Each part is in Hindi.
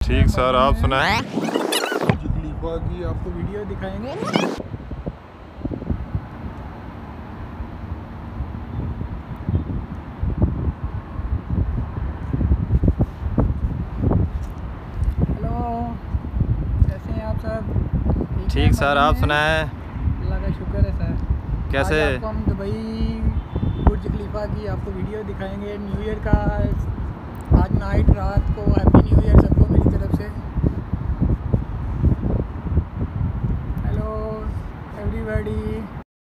ठीक सर, आप सुनाएं। खलीफा की आपको वीडियो दिखाएंगे। हेलो, कैसे हैं आप सब? ठीक सर, आप सुनाएं। अल्लाह का शुक्र है सर। कैसे? आज आपको हम दुबई बुर्ज खलीफा की आपको वीडियो दिखाएंगे। न्यू ईयर का आज नाइट रात को हैप्पी न्यू ईयर सबको मेरी तरफ से। Hello everybody.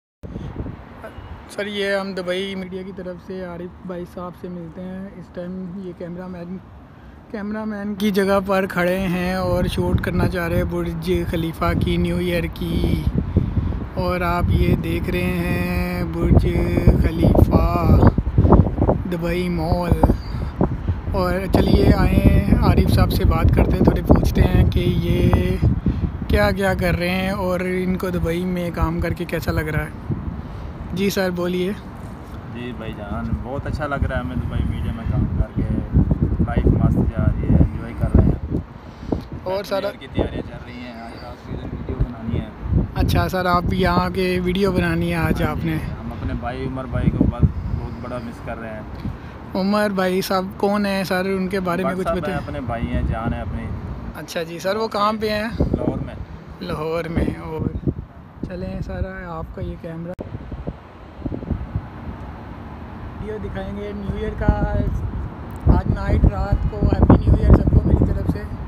सर ये हम दुबई मीडिया की तरफ से आरिफ भाई साहब से मिलते हैं। इस टाइम ये कैमरामैन की जगह पर खड़े हैं और शूट करना चाह रहे हैं बुर्ज खलीफा की न्यू ईयर की। और आप ये देख रहे हैं बुर्ज खलीफा दुबई मॉल। और चलिए आए आरिफ साहब से बात करते हैं, थोड़े पूछते हैं कि ये क्या क्या कर रहे हैं और इनको दुबई में काम करके कैसा लग रहा है। जी सर बोलिए। जी भाईजान, बहुत अच्छा लग रहा है हमें दुबई मीडिया में काम करके। लाइफ मस्त जा रही है, एंजॉय कर रहे हैं। और सर की तैयारियां चल रही हैं, आज रात की वीडियो बनानी है। अच्छा सर, आप यहाँ के वीडियो बनानी है आज आपने? हम अपने भाई उमर भाई को बहुत बड़ा मिस कर रहे हैं। उमर भाई साहब कौन है सर, उनके बारे में कुछ बताएं। अपने भाई हैं, जान है अपनी। अच्छा जी सर, वो कहाँ पे हैं? लाहौर में। लाहौर में। और चलें सर, आपका ये कैमरा वीडियो दिखाएंगे न्यू ईयर का। आज नाइट रात को हैप्पी न्यू ईयर सबको मेरी तरफ से।